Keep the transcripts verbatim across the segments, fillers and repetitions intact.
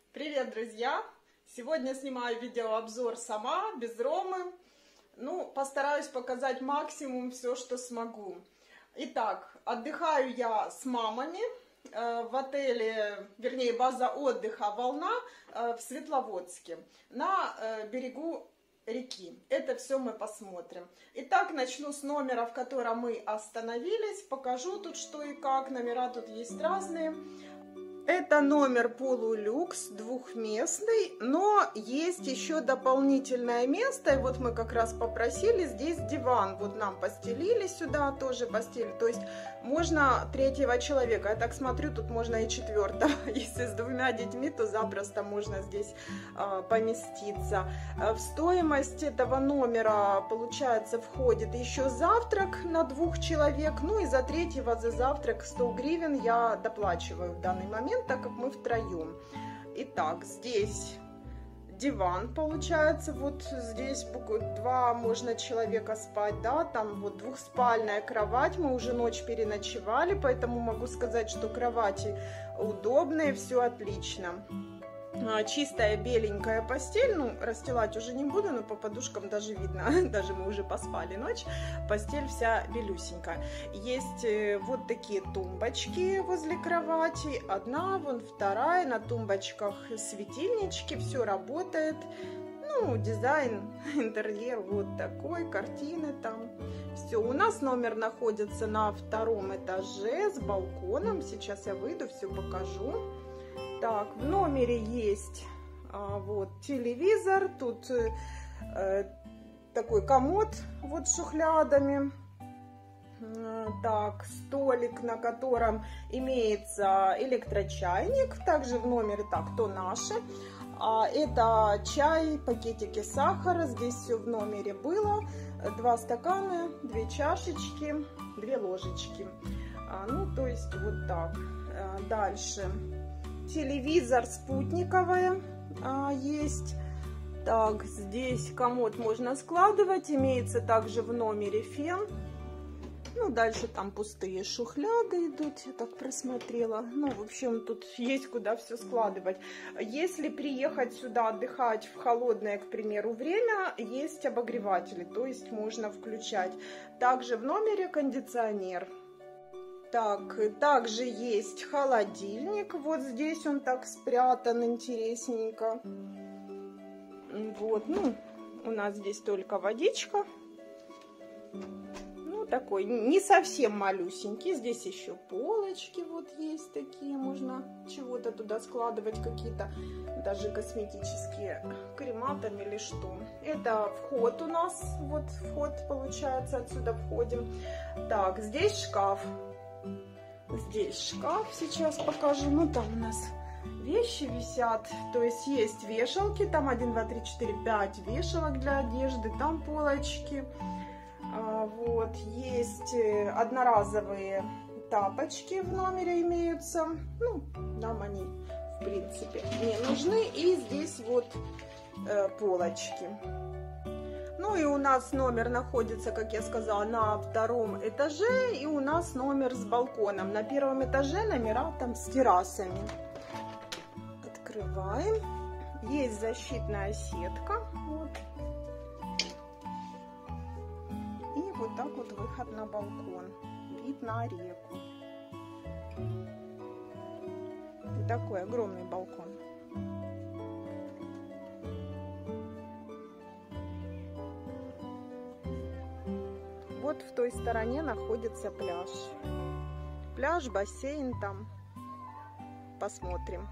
Привет, друзья! Сегодня снимаю видеообзор сама, без Ромы. Ну, постараюсь показать максимум все, что смогу. Итак, отдыхаю я с мамами э, в отеле, вернее, база отдыха «Волна» э, в Светловодске на э, берегу реки. Это все мы посмотрим. Итак, начну с номера, в котором мы остановились. Покажу тут что и как. Номера тут есть разные. Это номер полулюкс, двухместный, но есть еще дополнительное место. И вот мы как раз попросили, здесь диван. Вот нам постелили сюда, тоже постель. То есть можно третьего человека. Я так смотрю, тут можно и четвертого. Если с двумя детьми, то запросто можно здесь э, поместиться. В стоимость этого номера, получается, входит еще завтрак на двух человек. Ну и за третьего, за завтрак сто гривен я доплачиваю в данный момент, так как мы втроем. Итак, здесь диван, получается, вот здесь два можно человека спать, да, там вот двухспальная кровать, мы уже ночь переночевали, поэтому могу сказать, что кровати удобные, все отлично. Чистая беленькая постель, ну, расстилать уже не буду, но по подушкам даже видно, даже мы уже поспали ночь, постель вся белюсенькая. Есть вот такие тумбочки возле кровати, одна, вон вторая, на тумбочках светильнички, все работает. Ну, дизайн, интерьер вот такой, картины там, все. У нас номер находится на втором этаже с балконом, сейчас я выйду, все покажу. Так, в номере есть а, вот телевизор, тут э, такой комод вот с шухлядами. Так, столик, на котором имеется электрочайник, также в номере, так, то наше. А, это чай, пакетики сахара, здесь все в номере было. Два стакана, две чашечки, две ложечки. А, ну, то есть вот так. А, дальше. Телевизор спутниковая а, есть. Так, здесь комод можно складывать. Имеется также в номере фен. Ну, дальше там пустые шухляды идут, я так просмотрела. Ну, в общем, тут есть куда все складывать. Если приехать сюда отдыхать в холодное, к примеру, время, есть обогреватели, то есть можно включать. Также в номере кондиционер. Так, также есть холодильник, вот здесь он так спрятан интересненько. Вот, ну, у нас здесь только водичка. Ну, такой, не совсем малюсенький. Здесь еще полочки вот есть такие, можно чего-то туда складывать, какие-то даже косметические крема там или что. Это вход у нас, вот вход получается, отсюда входим. Так, здесь шкаф. Здесь шкаф, сейчас покажу. Ну, там у нас вещи висят, то есть есть вешалки, там один, два, три, четыре, пять вешалок для одежды, там полочки. А, вот, есть одноразовые тапочки в номере имеются. Ну, нам они, в принципе, не нужны. И здесь вот э, полочки. Ну и у нас номер находится, как я сказала, на втором этаже. И у нас номер с балконом. На первом этаже номера там с террасами. Открываем. Есть защитная сетка. Вот. И вот так вот выход на балкон. Вид на реку. И такой огромный балкон. Вот в той стороне находится пляж. Пляж, бассейн там. Посмотрим.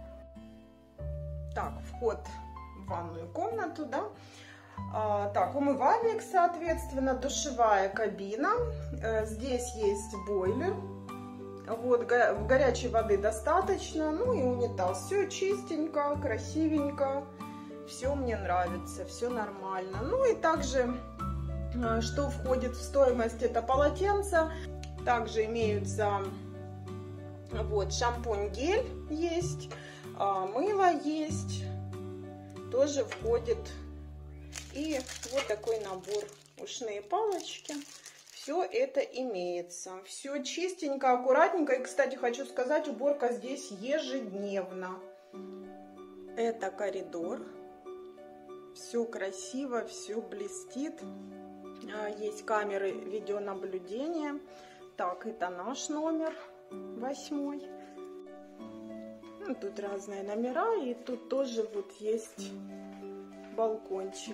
Так, вход в ванную комнату, да. А, так, умывальник, соответственно, душевая кабина. А, здесь есть бойлер. Вот, го горячей воды достаточно. Ну и унитаз. Все чистенько, красивенько. Все мне нравится, все нормально. Ну и также... Что входит в стоимость, это полотенце. Также имеются вот шампунь, гель есть, мыло есть, тоже входит. И вот такой набор, ушные палочки. Все это имеется. Все чистенько, аккуратненько. И, кстати, хочу сказать, уборка здесь ежедневно. Это коридор. Все красиво, все блестит. Есть камеры видеонаблюдения. Так, это наш номер восьмой. Ну, тут разные номера, и тут тоже вот есть балкончик.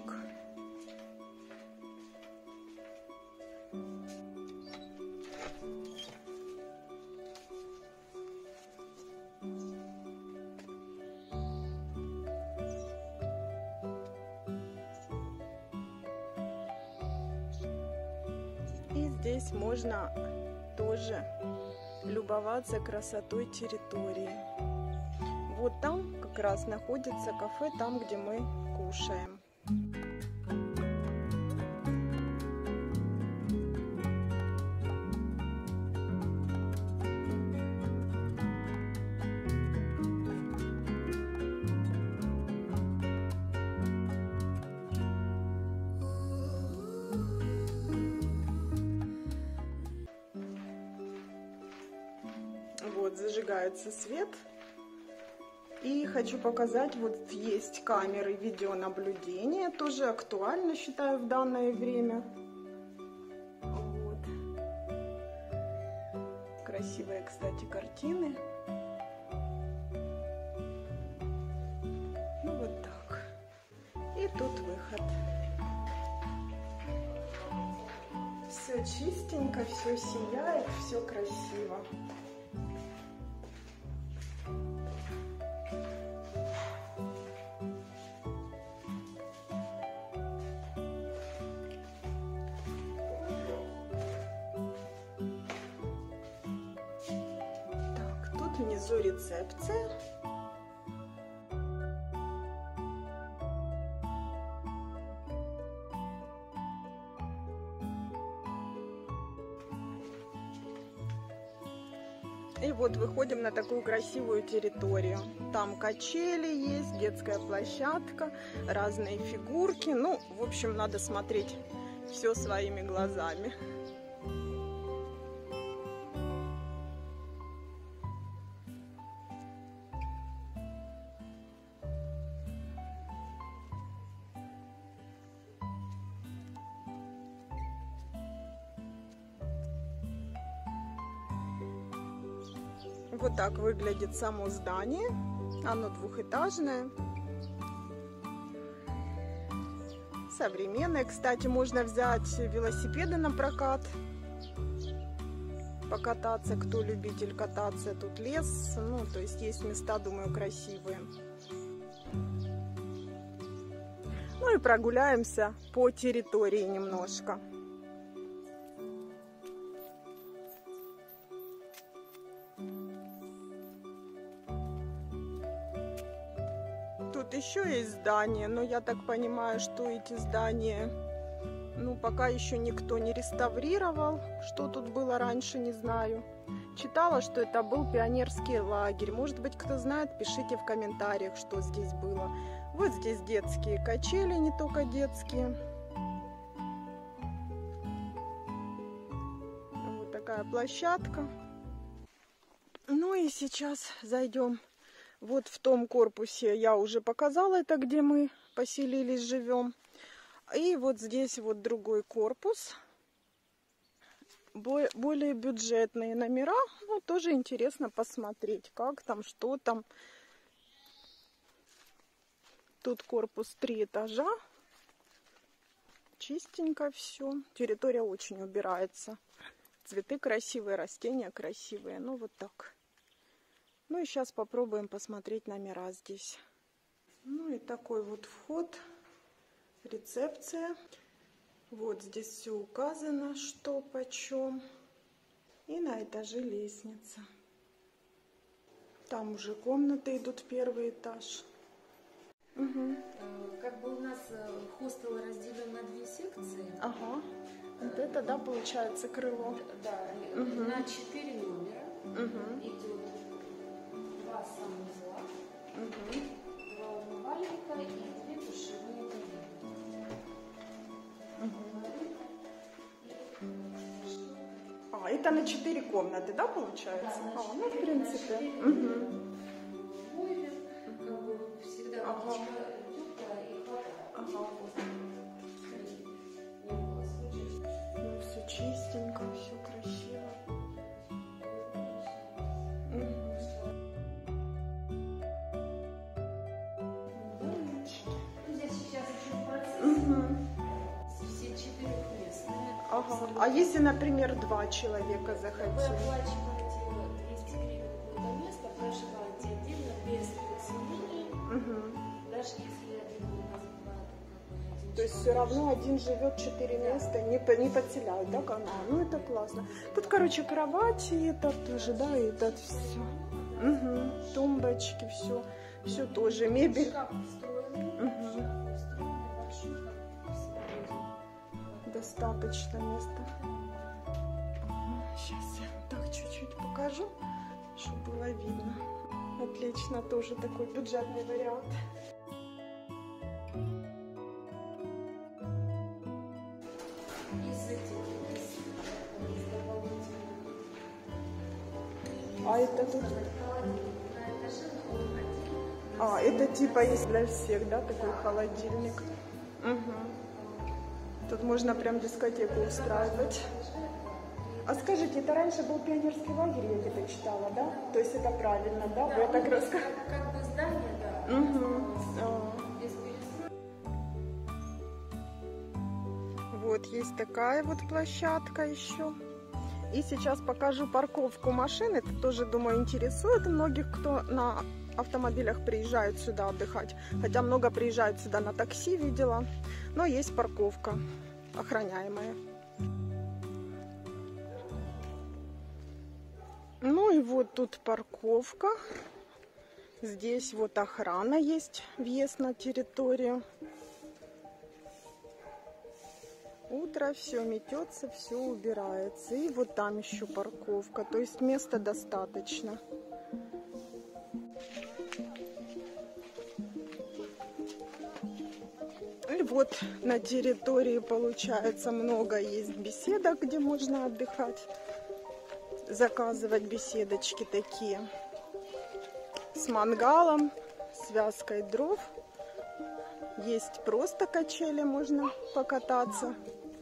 И здесь можно тоже любоваться красотой территории. Вот там как раз находится кафе, там, где мы кушаем. Вот, зажигается свет. И хочу показать, вот есть камеры видеонаблюдения, тоже актуально, считаю, в данное время. Вот. Красивые, кстати, картины. Ну вот так. И тут выход. Все чистенько, все сияет, все красиво. Внизу рецепция. И вот выходим на такую красивую территорию. Там качели есть, детская площадка, разные фигурки. Ну, в общем, надо смотреть все своими глазами. Вот так выглядит само здание. Оно двухэтажное. Современное. Кстати, можно взять велосипеды на прокат. Покататься, кто любитель кататься. Тут лес. Ну, то есть есть места, думаю, красивые. Ну и прогуляемся по территории немножко. Тут еще есть здания, но я так понимаю, что эти здания, ну, пока еще никто не реставрировал. Что тут было раньше, не знаю. Читала, что это был пионерский лагерь. Может быть, кто знает, пишите в комментариях, что здесь было. Вот здесь детские качели, не только детские. Вот такая площадка. Ну и сейчас зайдем. Вот в том корпусе я уже показала, это где мы поселились, живем. И вот здесь вот другой корпус. Более бюджетные номера. Ну, тоже интересно посмотреть, как там, что там. Тут корпус три этажа. Чистенько все. Территория очень убирается. Цветы красивые, растения красивые. Ну, вот так. Ну и сейчас попробуем посмотреть номера здесь. Ну и такой вот вход, рецепция. Вот здесь все указано, что почем. И на этаже лестница. Там уже комнаты идут в первый этаж. Угу. Как бы у нас хостел разделен на две секции. Ага. Вот это, да, получается крыло. Да, угу. На четыре номера угу. идет два санузла, угу. два умывальника и две душевые кабины. Угу. А, это на четыре комнаты, да, получается? Да, а, ну, в принципе. Угу. Бойлер, как бы всегда Ага. Ага. Ну, все чистенько, все красиво. Угу. Здесь сейчас еще процесс. Угу. Все четырехместные. Ага. А если, например, два человека Вы захотели? оплачиваете двести гривен какое-то место, проживаете отдельно без подселения. Угу. Даже если один у нас бывает, как бы один То есть все человек равно один живет, четыре места, не, по- не подселяют, да, канал? Ну это классно. Тут, короче, кровати, это тоже, да, и это все. Угу. Тумбочки, все, все тоже, мебель. Шкаф встроенный, Угу. шкаф встроенный, большой, как свободен. Достаточно места. Сейчас я так чуть-чуть покажу, чтобы было видно. Отлично, тоже такой бюджетный вариант. Из этих, из, из дополнительных. А это тут... Холодильник на этаже, но он отдельно. А, это типа есть для всех, да, такой холодильник. Угу. Тут можно прям дискотеку устраивать. А скажите, это раньше был пионерский лагерь, я где-то читала, да? То есть это правильно, да? Да, Вы так ну, рассказываете? как, как бы здание, да. Угу. Без перестройки. Вот есть такая вот площадка еще. И сейчас покажу парковку машин. Это тоже, думаю, интересует многих, кто на автомобилях приезжает сюда отдыхать. Хотя много приезжают сюда на такси, видела. Но есть парковка охраняемая. Ну и вот тут парковка. Здесь вот охрана есть, въезд на территорию. Утро, все метется, все убирается. И вот там еще парковка. То есть места достаточно. И вот на территории, получается, много есть беседок, где можно отдыхать. Заказывать беседочки такие. С мангалом, связкой дров. Есть просто качели, можно покататься.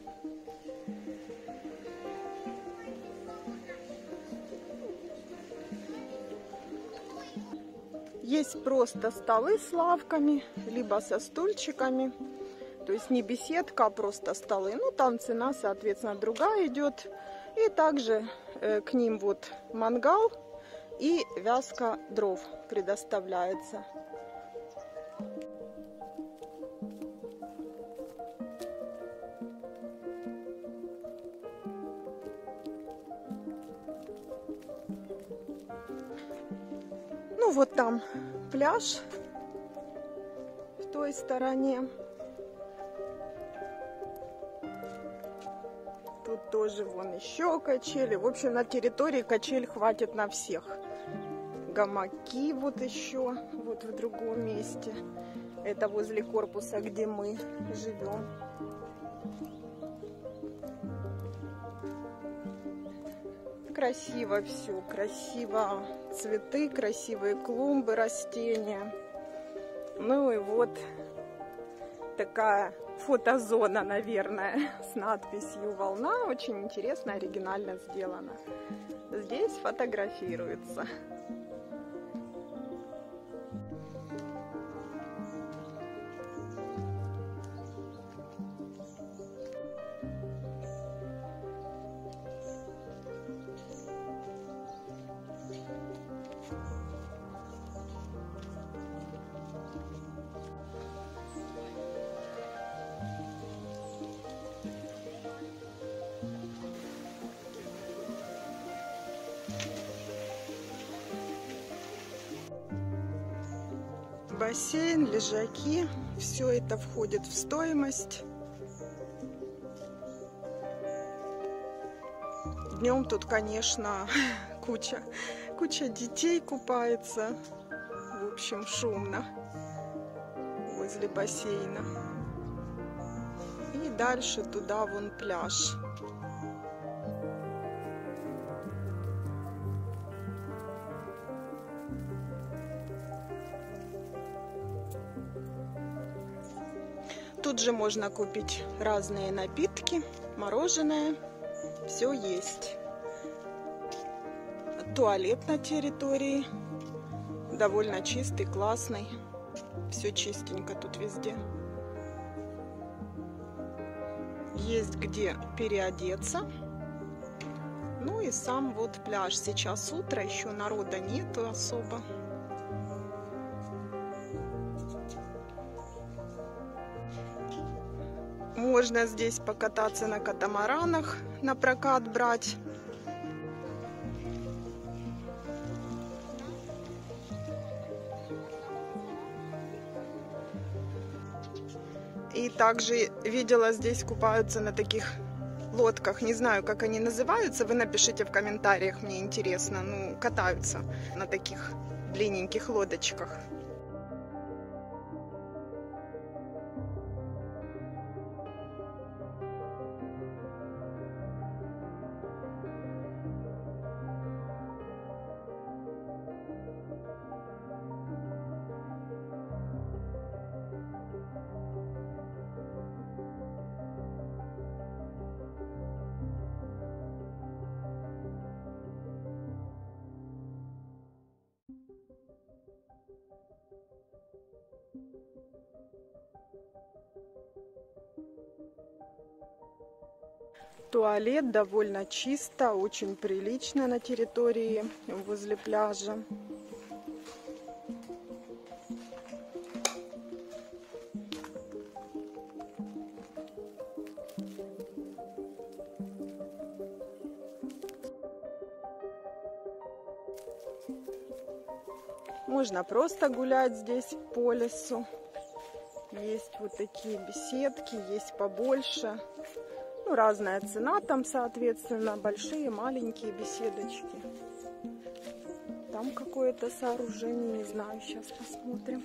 Есть просто столы с лавками, либо со стульчиками. То есть не беседка, а просто столы. Ну, там цена, соответственно, другая идет. И также э, к ним вот мангал и вязка дров предоставляется. Ну, вот там пляж в той стороне. Тут тоже вон еще качели. В общем, на территории качель хватит на всех. Гамаки вот еще, вот в другом месте. Это возле корпуса, где мы живем. Красиво все, красиво цветы, красивые клумбы, растения. Ну и вот такая фотозона, наверное, с надписью «Волна». Очень интересно, оригинально сделано. Здесь фотографируется. Бассейн, лежаки, все это входит в стоимость. Днем тут, конечно, куча, куча детей купается. В общем, шумно возле бассейна. И дальше туда вон пляж. Тут же можно купить разные напитки, мороженое, все есть. Туалет на территории, довольно чистый, классный, все чистенько тут везде. Есть где переодеться. Ну и сам вот пляж. Сейчас утро, еще народа нету особо. Можно здесь покататься на катамаранах, на прокат брать. И также видела, здесь купаются на таких лодках. Не знаю, как они называются. Вы напишите в комментариях, мне интересно. Ну, катаются на таких длинненьких лодочках. Туалет довольно чисто, очень прилично на территории возле пляжа. Можно просто гулять здесь по лесу. Есть вот такие беседки, есть побольше. Ну, разная цена там, соответственно, большие, маленькие беседочки. Там какое-то сооружение, не знаю, сейчас посмотрим.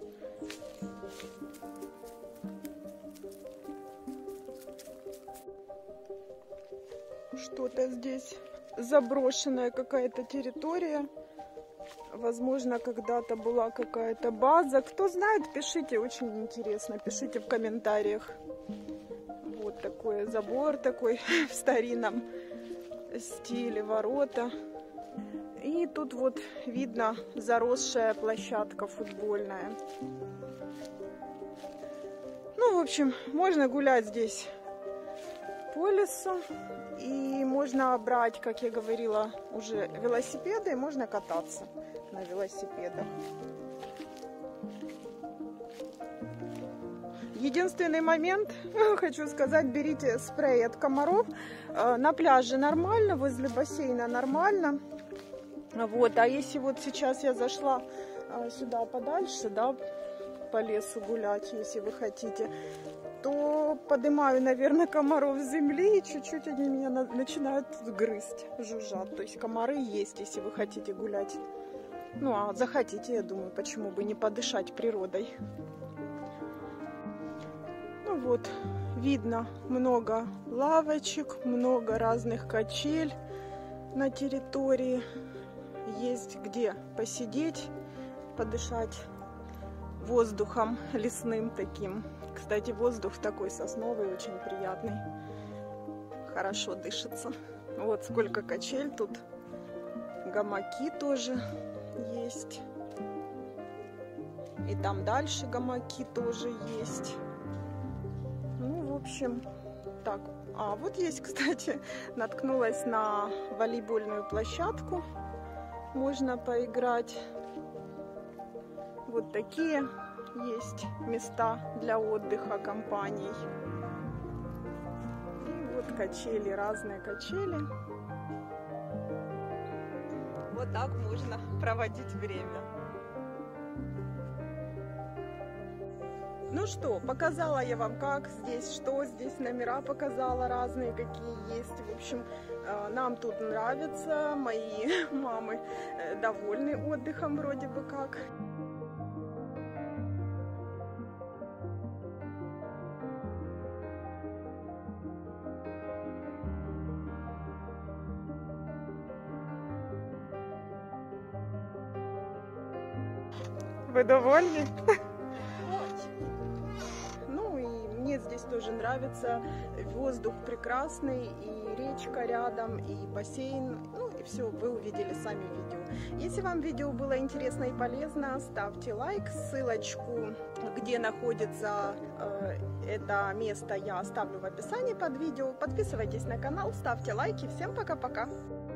Что-то здесь заброшенная какая-то территория. Возможно, когда-то была какая-то база. Кто знает, пишите, очень интересно. Пишите в комментариях. Вот такой забор такой в старинном стиле, ворота. И тут вот видно заросшая площадка футбольная. Ну, в общем, можно гулять здесь по лесу. И можно брать, как я говорила, уже велосипеды, и можно кататься на велосипедах. Единственный момент, хочу сказать, берите спрей от комаров. На пляже нормально, возле бассейна нормально. Вот, а если вот сейчас я зашла сюда подальше, да, по лесу гулять, если вы хотите, то поднимаю, наверное, комаров с земли, и чуть-чуть они меня начинают грызть, жужжат. То есть комары есть, если вы хотите гулять. Ну, а захотите, я думаю, почему бы не подышать природой. Ну вот, видно много лавочек, много разных качель на территории. Есть где посидеть, подышать воздухом лесным таким. Кстати, воздух такой сосновый, очень приятный. Хорошо дышится. Вот сколько качель тут. Гамаки тоже есть. И там дальше гамаки тоже есть. Ну, в общем, так. А, вот есть, кстати, наткнулась на волейбольную площадку. Можно поиграть. Вот такие есть места для отдыха компаний. И вот качели, разные качели. Вот так можно проводить время. Ну что, показала я вам, как здесь, что здесь, номера показала разные, какие есть. В общем, нам тут нравится, мои мамы довольны отдыхом вроде бы как. Вы довольны? Ну и здесь тоже нравится. Воздух прекрасный, и речка рядом, и бассейн. Ну и все, вы увидели сами видео. Если вам видео было интересно и полезно, ставьте лайк. Ссылочку, где находится э, это место, я оставлю в описании под видео. Подписывайтесь на канал, ставьте лайки. Всем пока-пока!